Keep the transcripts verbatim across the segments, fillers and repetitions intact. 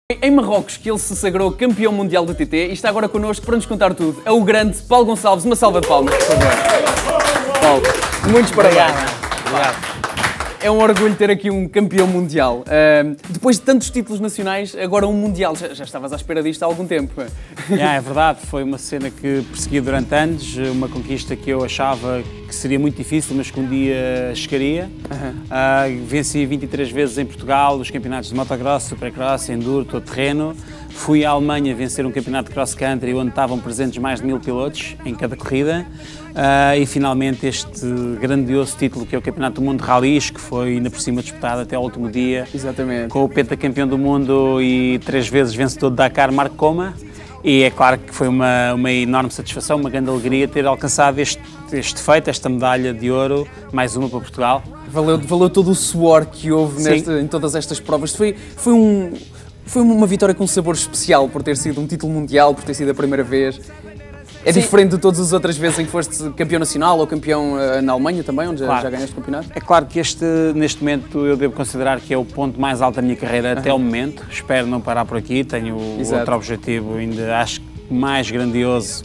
Em Marrocos, que ele se sagrou campeão mundial do T T e está agora connosco para nos contar tudo. É o grande Paulo Gonçalves. Uma salva de palmas, por favor. Paulo, muitos parabéns. Obrigado. É um orgulho ter aqui um campeão mundial. Uh, depois de tantos títulos nacionais, agora um mundial. Já, já estavas à espera disto há algum tempo. Yeah, é verdade, foi uma cena que persegui durante anos, uma conquista que eu achava que seria muito difícil, mas que um dia chegaria. Uhum. Uh, venci vinte e três vezes em Portugal os campeonatos de motocross, supercross, enduro, todo terreno. Fui à Alemanha vencer um campeonato de cross-country onde estavam presentes mais de mil pilotos em cada corrida. Uh, e finalmente este grandioso título que é o Campeonato do Mundo de Rallys, que foi ainda por cima disputado até ao último dia. Exatamente. Com o pentacampeão do mundo e três vezes vencedor de Dakar, Marco Coma. E é claro que foi uma, uma enorme satisfação, uma grande alegria ter alcançado este, este feito, esta medalha de ouro, mais uma para Portugal. Valeu, valeu todo o suor que houve neste, em todas estas provas. Foi, foi, um, foi uma vitória com um sabor especial por ter sido um título mundial, por ter sido a primeira vez. É Sim. diferente de todas as outras vezes em que foste campeão nacional ou campeão uh, na Alemanha também, onde claro. já, já ganhaste o campeonato? É claro que este, neste momento, eu devo considerar que é o ponto mais alto da minha carreira uhum. até o momento. Espero não parar por aqui, tenho Exato. outro objetivo ainda, acho que mais grandioso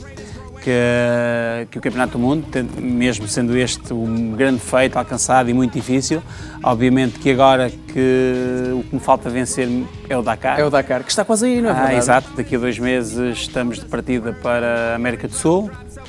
que, que o Campeonato do Mundo, mesmo sendo este um grande feito, alcançado e muito difícil. Obviamente que agora que o que me falta vencer é o Dakar. É o Dakar, que está quase aí, não é ah, verdade? Exato, daqui a dois meses estamos de partida para a América do Sul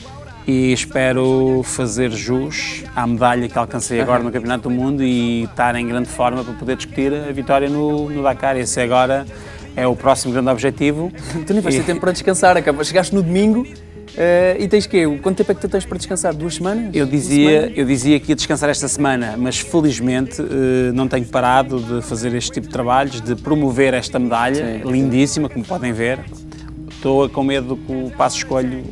e espero fazer jus à medalha que alcancei agora no Campeonato do Mundo e estar em grande forma para poder discutir a vitória no, no Dakar. Esse agora é o próximo grande objetivo. Tu nem vais ter e... tempo para descansar, chegaste no domingo. Uh, e tens quê? Quanto tempo é que tu tens para descansar? Duas semanas? Eu dizia, eu dizia que ia descansar esta semana, mas felizmente uh, não tenho parado de fazer este tipo de trabalhos, de promover esta medalha, sim, lindíssima, como podem ver. Estou com medo que o passo escolho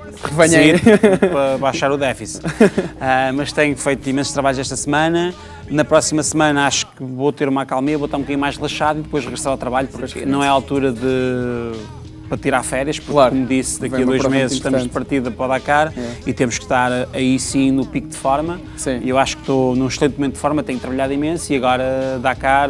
venha para baixar o déficit. Uh, mas tenho feito imensos trabalhos esta semana. Na próxima semana acho que vou ter uma acalmia, vou estar um bocadinho mais relaxado e depois regressar ao trabalho, porque não é a altura de... para tirar férias, porque claro. como disse, daqui a dois meses estamos de partida para o Dakar é. e temos que estar aí sim no pico de forma. Sim. E eu acho que estou num excelente momento de forma, tenho trabalhado imenso e agora Dakar,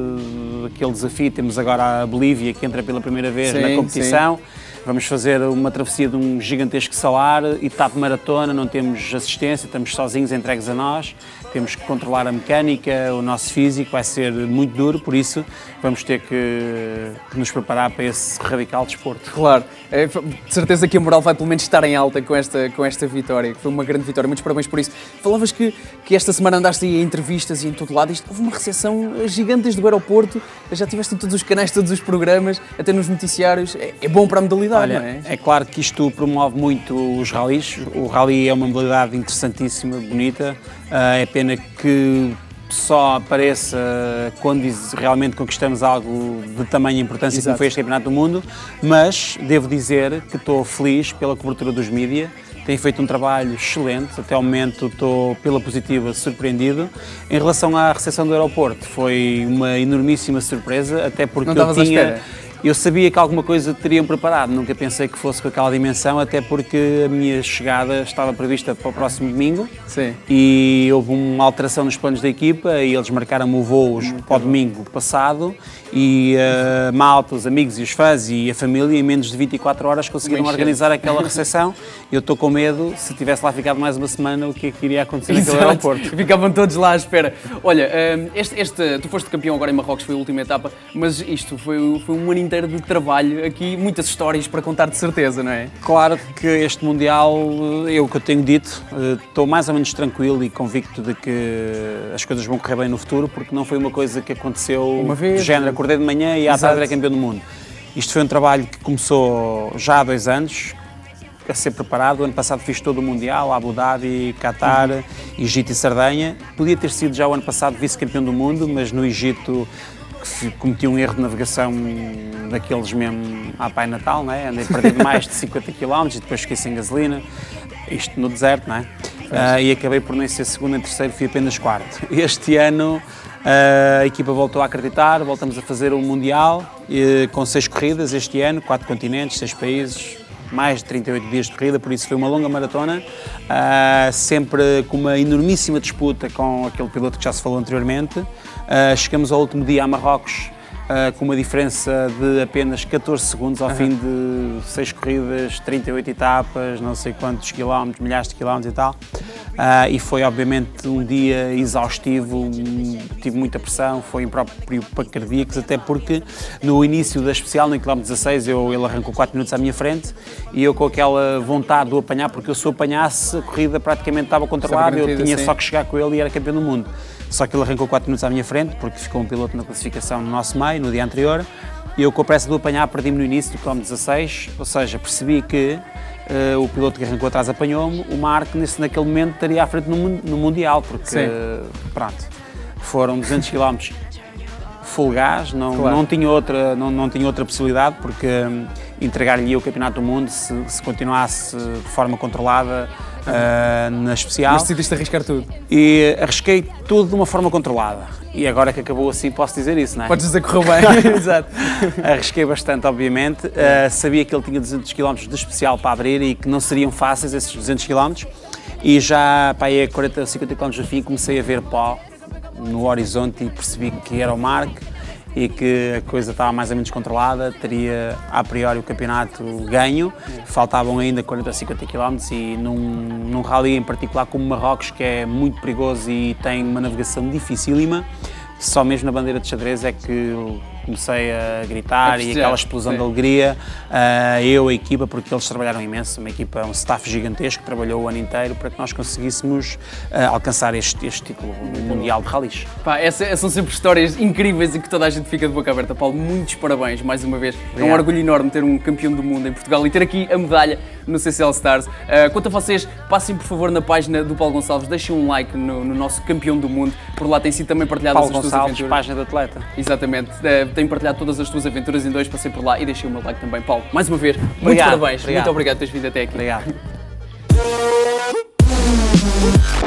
aquele desafio, temos agora a Bolívia que entra pela primeira vez sim, na competição. Sim. Vamos fazer uma travessia de um gigantesco salar, etapa maratona, não temos assistência, estamos sozinhos, entregues a nós. Temos que controlar a mecânica, o nosso físico, vai ser muito duro, por isso vamos ter que, que nos preparar para esse radical desporto. Claro, é, de certeza que a moral vai pelo menos estar em alta com esta, com esta vitória, que foi uma grande vitória, muitos parabéns por isso. Falavas que, que esta semana andaste aí em entrevistas e em todo lado, isto, houve uma recepção gigante desde o aeroporto, já estiveste em todos os canais, todos os programas, até nos noticiários, é, é bom para a modalidade, Olha, não é? É claro que isto promove muito os rallies, o rally é uma modalidade interessantíssima, bonita, é pena que só apareça quando realmente conquistamos algo de tamanha importância Exato. como foi este Campeonato do Mundo, mas devo dizer que estou feliz pela cobertura dos mídias, têm feito um trabalho excelente, até ao momento estou pela positiva surpreendido. Em relação à recepção do aeroporto, foi uma enormíssima surpresa, até porque Não eu tinha... Eu sabia que alguma coisa teriam preparado, nunca pensei que fosse com aquela dimensão, até porque a minha chegada estava prevista para o próximo domingo. Sim. E houve uma alteração nos planos da equipa e eles marcaram o voo para o domingo passado e uh, malta, os amigos e os fãs e a família em menos de vinte e quatro horas conseguiram Bem organizar cheio. aquela recepção. Eu estou com medo, se tivesse lá ficado mais uma semana, o que é que iria acontecer naquele aeroporto? Ficavam todos lá à espera. Olha, este, este, tu foste campeão agora em Marrocos, foi a última etapa, mas isto foi, foi um ano inteiro de trabalho aqui, muitas histórias para contar de certeza, não é? Claro que este Mundial, eu o que eu tenho dito, estou mais ou menos tranquilo e convicto de que as coisas vão correr bem no futuro, porque não foi uma coisa que aconteceu uma vez, do género, acordei de manhã e à tarde era campeão do mundo. Isto foi um trabalho que começou já há dois anos, a ser preparado. O ano passado fiz todo o Mundial, Abu Dhabi, Qatar, uhum. Egito e Sardenha. Podia ter sido já o ano passado vice-campeão do mundo, mas no Egito cometi um erro de navegação daqueles mesmo à Pai Natal, não é? Andei perdido mais de cinquenta quilómetros e depois fiquei sem gasolina, isto no deserto, não é? Uh, e acabei por nem ser segundo nem terceiro, fui apenas quarto. Este ano uh, a equipa voltou a acreditar, voltamos a fazer o Mundial uh, com seis corridas este ano, quatro continentes, seis países, mais de trinta e oito dias de corrida, por isso foi uma longa maratona, uh, sempre com uma enormíssima disputa com aquele piloto que já se falou anteriormente. Uh, chegamos ao último dia a Marrocos uh, com uma diferença de apenas catorze segundos ao uhum. fim de seis corridas, trinta e oito etapas, não sei quantos quilómetros, milhares de quilómetros e tal. Uh, e foi obviamente um dia exaustivo, tive muita pressão, foi em próprio para cardíacos, até porque no início da especial, no quilómetro dezasseis, eu, ele arrancou quatro minutos à minha frente e eu com aquela vontade de o apanhar, porque eu se o apanhasse a corrida praticamente estava controlada, eu tinha assim. Só que chegar com ele e era campeão do mundo. Só que ele arrancou quatro minutos à minha frente, porque ficou um piloto na classificação no nosso meio, no dia anterior, e eu com a pressa de o apanhar perdi-me no início do quilómetro dezasseis, ou seja, percebi que Uh, o piloto que arrancou atrás apanhou-me, o Marc nesse, naquele momento estaria à frente no, no Mundial, porque uh, pronto, foram duzentos quilómetros full gás, não, claro. não, tinha outra, não, não tinha outra possibilidade, porque um, entregar-lhe o Campeonato do Mundo se, se continuasse de forma controlada uh, na especial. Mas decidiste arriscar tudo? E arrisquei tudo de uma forma controlada. E agora que acabou assim, posso dizer isso, não é? Podes dizer que correu bem, exato. Arrisquei bastante, obviamente. Uh, sabia que ele tinha duzentos quilómetros de especial para abrir e que não seriam fáceis esses duzentos quilómetros. E já para aí a quarenta ou cinquenta quilómetros do fim comecei a ver pó no horizonte e percebi que era o Marc e que a coisa estava mais ou menos controlada, teria a priori o campeonato ganho, faltavam ainda quarenta ou cinquenta quilómetros e num, num rally em particular como Marrocos, que é muito perigoso e tem uma navegação dificílima, só mesmo na bandeira de xadrez é que eu comecei a gritar e aquela explosão sim. de alegria, uh, eu, a equipa, porque eles trabalharam imenso, uma equipa, um staff gigantesco que trabalhou o ano inteiro para que nós conseguíssamos uh, alcançar este, este título mundial de rallies. Pá, essas são sempre histórias incríveis e que toda a gente fica de boca aberta. Paulo, muitos parabéns mais uma vez. Obrigado. É um orgulho enorme ter um campeão do mundo em Portugal e ter aqui a medalha no C C L Stars. Uh, quanto a vocês, passem por favor na página do Paulo Gonçalves, deixem um like no, no nosso campeão do mundo, por lá tem sido também partilhado Paulo as tuas Gonçalves, aventuras. Página de atleta. Exatamente, uh, tenho partilhado todas as tuas aventuras em dois, passei por lá e deixei o meu like também. Paulo, mais uma vez, obrigado. muitos parabéns, Obrigado. muito obrigado por teres vindo até aqui. Obrigado.